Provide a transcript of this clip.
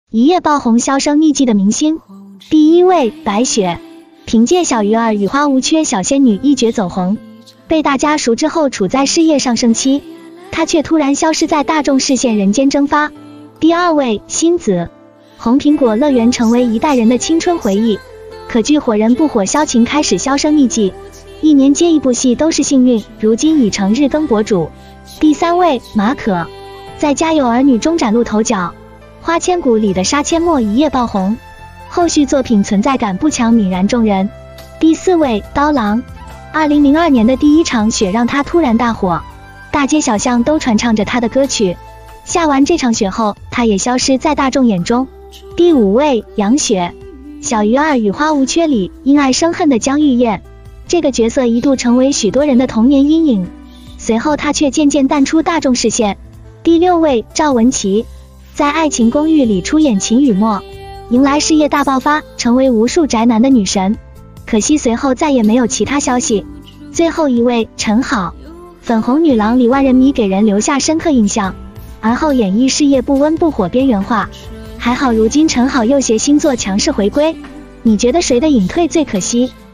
一夜爆红销声匿迹的明星。第一位，白雪，凭借小鱼儿与花无缺小仙女一决走红，被大家熟知后处在事业上升期，她却突然消失在大众视线，人间蒸发。第二位，辛子，红苹果乐园成为一代人的青春回忆，可据火人不火消情开始销声匿迹，一年接一部戏都是幸运，如今已成日更博主。第三位，马可，在家有儿女中崭露头角，花千骨里的杀阡陌一夜爆红，后续作品存在感不强，泯然众人。第四位，刀郎，2002年的第一场雪让他突然大火，大街小巷都传唱着他的歌曲，下完这场雪后，他也消失在大众眼中。第五位，杨雪，小鱼儿与花无缺里因爱生恨的江玉燕，这个角色一度成为许多人的童年阴影，随后他却渐渐淡出大众视线。第六位，赵文琪，在爱情公寓里出演秦雨墨，迎来事业大爆发，成为无数宅男的女神，可惜随后再也没有其他消息。最后一位，陈好，粉红女郎里万人迷，给人留下深刻印象，而后演艺事业不温不火，边缘化，还好如今陈好又携新作强势回归。你觉得谁的隐退最可惜？